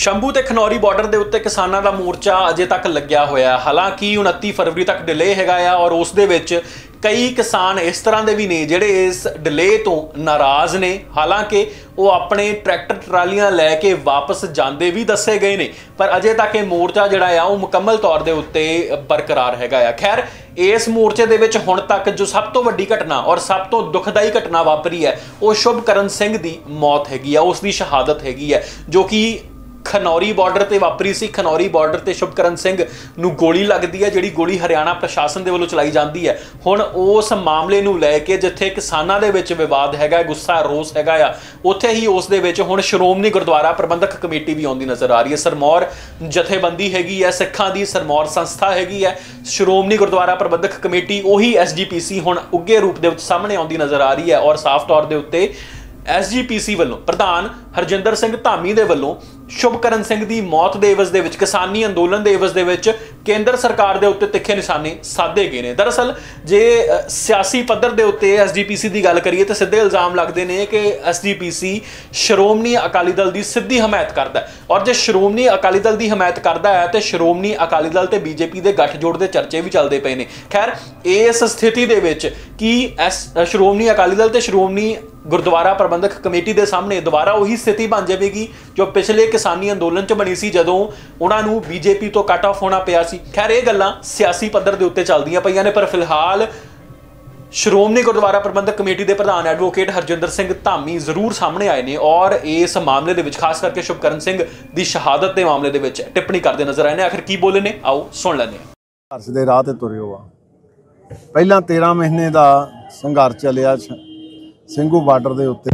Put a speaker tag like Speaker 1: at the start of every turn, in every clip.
Speaker 1: शंभू ते खनौरी बॉर्डर के उत्ते किसानां दा मोर्चा अजे तक लग्या होया। हालांकि 29 फरवरी तक डिले हैगा आ और उस दे विच कई किसान इस तरह के भी ने जिहड़े इस डिले तो नाराज़ ने। हालांकि वो अपने ट्रैक्टर ट्रालियां लैके वापस जाते भी दसे गए ने, पर अजे तक ये मोर्चा जिहड़ा आ वो मुकम्मल तौर के उत्ते बरकरार हैगा आ। खैर इस मोर्चे दे विच हुण तक जो सब तो वड्डी घटना और सब तो दुखदाई घटना वापरी है वो शुभकरण सिंह की मौत हैगी आ, उसकी शहादत हैगी है, जो कि खनौरी बॉर्डर ते वापरी सी। खनौरी बॉर्डर ते शुभकरण सिंह नूं गोली लगदी है, जिहड़ी गोली हरियाणा प्रशासन दे वल्लों चलाई जाती है। हुण उस मामले नूं लैके जिथे किसानां दे विच विवाद हैगा, गुस्सा रोस हैगा आ, उत्थे ही उस दे विच हुण श्रोमणी गुरुद्वारा प्रबंधक कमेटी भी आउंदी नज़र आ रही है। सरमौर जथेबंदी हैगी है सिखां दी, सरमौर संस्था हैगी है, श्रोमणी गुरुद्वारा प्रबंधक कमेटी उही SGPC हुण उगे रूप दे विच सामने आउंदी नज़र आ रही है। और साफ तौर दे उत्ते SGPC ਵੱਲੋਂ प्रधान हरजिंदर सिंह धामी ਦੇ ਵੱਲੋਂ शुभकरण सिंह की मौत के एवज के किसानी अंदोलन के एवज के केंद्र सरकार के उत्ते तिखे निशाने साधे गए हैं। दरअसल जे सियासी पद्धर के उत्ते SGPC की गल करिए तो सीधे इल्जाम लगते हैं कि SGPC श्रोमणी अकाली दल की सीधी हमायत करता है, और जो श्रोमणी अकाली दल की हमायत करता है तो श्रोमणी अकाली दल तो BJP के गठजोड़ के चर्चे भी चलते पे ने। खैर इस स्थिति के कि श्रोमणी अकाली दल तो श्रोमणी गुरुद्वारा प्रबंधक कमेटी के सामने दोबारा उही स्थिति बन जाएगी जो पिछले किसानी अंदोलन च बनी सी, जदों उन्होंने BJP तो कट ऑफ होना पिया सी। खैर ये गल्लां सियासी पद्धर के उत्ते चलदियां पईयां ने, पर फिलहाल श्रोमणी गुरुद्वारा प्रबंधक कमेटी के प्रधान एडवोकेट हरजिंदर सिंह धामी जरूर सामने आए ने और इस मामले के विच खास करके शुभकरण सिंह की शहादत के मामले के विच टिप्पणी करते नजर आए ने। आखिर की बोले ने, आओ सुन लैंदे हां।
Speaker 2: संघर्ष के राह ते तुरे हो पहला 13 महीने का संघर्ष चलिया ਸਿੰਘੂ ਬਾਰਡਰ ਦੇ ਉੱਤੇ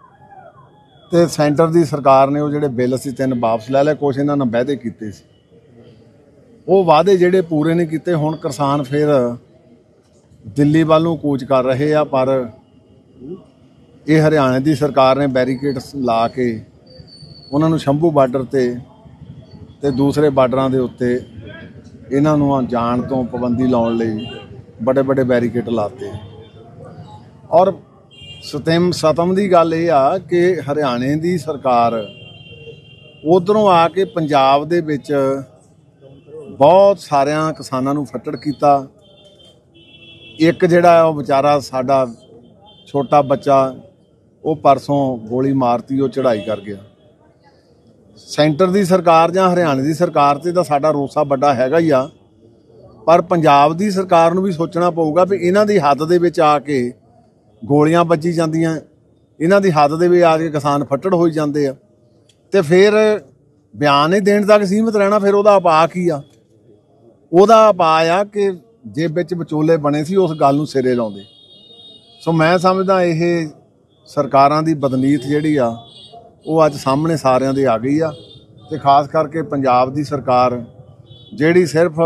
Speaker 2: ਤੇ ਸੈਂਟਰ ਦੀ ਸਰਕਾਰ ਨੇ ਉਹ ਜਿਹੜੇ ਬਿੱਲ ਸੀ 3 ਵਾਪਸ ਲੈ ਲਏ। ਕੁਛ ਇਹਨਾਂ ਨੇ ਵਾਅਦੇ ਕੀਤੇ ਸੀ, ਉਹ ਵਾਅਦੇ ਜਿਹੜੇ ਪੂਰੇ ਨਹੀਂ ਕੀਤੇ। ਹੁਣ ਕਿਸਾਨ ਫਿਰ ਦਿੱਲੀ ਵੱਲ ਨੂੰ ਕੂਚ ਕਰ ਰਹੇ ਆ, ਪਰ ਇਹ ਹਰਿਆਣਾ ਦੀ ਸਰਕਾਰ ਨੇ ਬੈਰੀਕੇਡਸ ਲਾ ਕੇ ਉਹਨਾਂ ਨੂੰ ਸ਼ੰਭੂ ਬਾਰਡਰ ਤੇ ਦੂਸਰੇ ਬਾਰਡਰਾਂ ਦੇ ਉੱਤੇ ਇਹਨਾਂ ਨੂੰ ਜਾਣ ਤੋਂ ਪਾਬੰਦੀ ਲਾਉਣ ਲਈ बड़े बड़े बैरीकेड लाते। और सतम की गल ये आ कि हरियाणे की सरकार उधरों आके पंजाब दे विच बहुत सारिया किसानों नूं फट्टड़ कीता। एक जिहड़ा वो बेचारा साडा छोटा बच्चा वो परसों गोली मारती, वो चढ़ाई कर गया। सेंटर की सरकार जां हरियाणे की सरकार ते तां साडा रोसा बड़ा हैगा ही आ, पर पंजाब की सरकार नूं भी सोचना पऊगा भी इन्हां दी हद दे विच आके गोलियां बजी जांदियां, इन्हां दी हद दे विच आके किसान फट्टड़ होई जांदे आ, ते फिर बयान ही देण तक सीमित रहना। फिर उहदा उपा की आ? उहदा उपा आ कि जे विच विचोले बने सी उस गल नूं सिरे लाउंदे। सो मैं समझदा इह सरकारां दी बदनीत जिहड़ी आ वो अज सामने सारिਆਂ ਦੇ आ गई आ। ते खास करके पंजाब दी सरकार जिहड़ी सिर्फ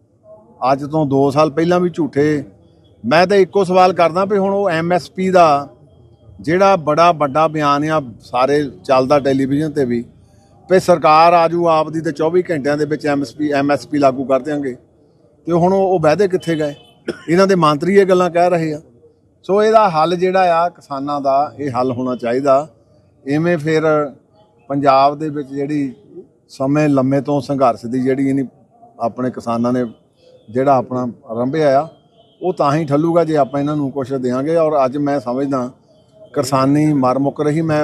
Speaker 2: अज तो 2 साल पहला भी झूठे, मैं तो एको सवाल करदा भी हुण वो MSP का जिहड़ा बड़ा वड्डा बयान आ सारे चलदा टैलीविजन ते भी भी सरकार आजू आपदी ते 24 घंटिਆਂ ਦੇ ਵਿੱਚ MSP लागू कर देंगे, तो हुण वो वायदे कित्थे गए? इन्हां दे मंत्री ये गल्लां कह रहे आ। सो इहदा हल जिहड़ा आ किसानां दा ये हल होना चाहिदा। इवें फिर पंजाब दे विच जिहड़ी समय लम्मे तो संघर्ष दी जिहड़ी इन्हीं अपने किसानां ने ਜਿਹੜਾ ਆਪਣਾ ਆਰੰਭਿਆ ਆ ਉਹ ਤਾਂ ਹੀ ਠੱਲੂਗਾ ਜੇ ਆਪਾਂ ਇਹਨਾਂ ਨੂੰ ਕੁਛ ਦੇਵਾਂਗੇ। ਔਰ ਅੱਜ ਮੈਂ ਸਮਝਦਾ ਕਿਸਾਨੀ ਮਰ ਮੁੱਕ ਰਹੀ। ਮੈਂ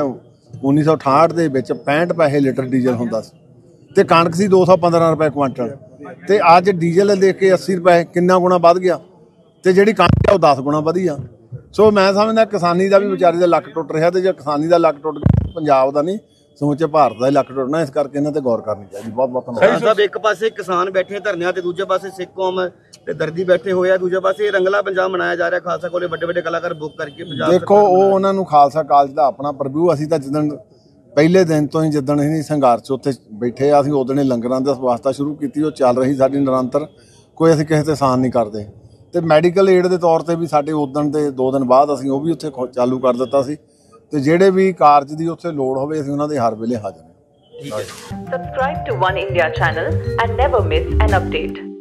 Speaker 2: 1968 ਦੇ ਵਿੱਚ 65 ਪੈਸੇ ਲੀਟਰ ਡੀਜ਼ਲ ਹੁੰਦਾ ਸੀ ਤੇ ਕਣਕ ਸੀ 215 ਰੁਪਏ ਕੁਆਂਟਲ, ਤੇ ਅੱਜ ਡੀਜ਼ਲ ਦੇਖ ਕੇ 80 ਰੁਪਏ ਕਿੰਨਾ ਗੁਣਾ ਵੱਧ ਗਿਆ, ਤੇ ਜਿਹੜੀ ਕਣਕ ਆ ਉਹ 10 ਗੁਣਾ ਵਧੀ ਆ। ਸੋ ਮੈਂ ਸਮਝਦਾ ਕਿਸਾਨੀ ਦਾ ਵੀ ਵਿਚਾਰੇ ਦਾ ਲੱਕ ਟੁੱਟ ਰਿਹਾ, ਤੇ ਜੇ ਕਿਸਾਨੀ ਦਾ ਲੱਕ ਟੁੱਟ ਗਿਆ ਪੰਜਾਬ ਦਾ नहीं समूचे भारत का लक टुटना। इस करके इन्हां ते गौर करनी चाहिए। बहुत बहुत
Speaker 3: धन्यवाद। एक पासे किसान बैठे धरने ते दूजे पासे सिख कौम ते दर्दी बैठे हुए, दूजे पासे रंगला पंजाब मनाया जा रहा। खालसा कोले बड़े बड़े कलाकार बुक करके पंजाब
Speaker 2: देखो वो उन्हां नूं खालसा कॉलेज का अपना प्रभु। असीं तां जिद्दण पहले दिन तो ही जिद्दण ही संघर्ष उत्थे बैठे असीं उदण ही लंगरां दी व्यवस्था शुरू की, वो चल रही साडी निरंतर, कोई असीं किसी ते एहसान नहीं करते। ते मैडिकल एड के तौर पर भी साडे उदण ते 2 दिन बाद असीं वो भी उत्थे चालू कर दित्ता सी, ते जिहड़े भी कारज की उत्थे लोड़ होवे असीं उन्हां दे हर वेले हाज़र।
Speaker 4: Subscribe to One India channel and never miss an update.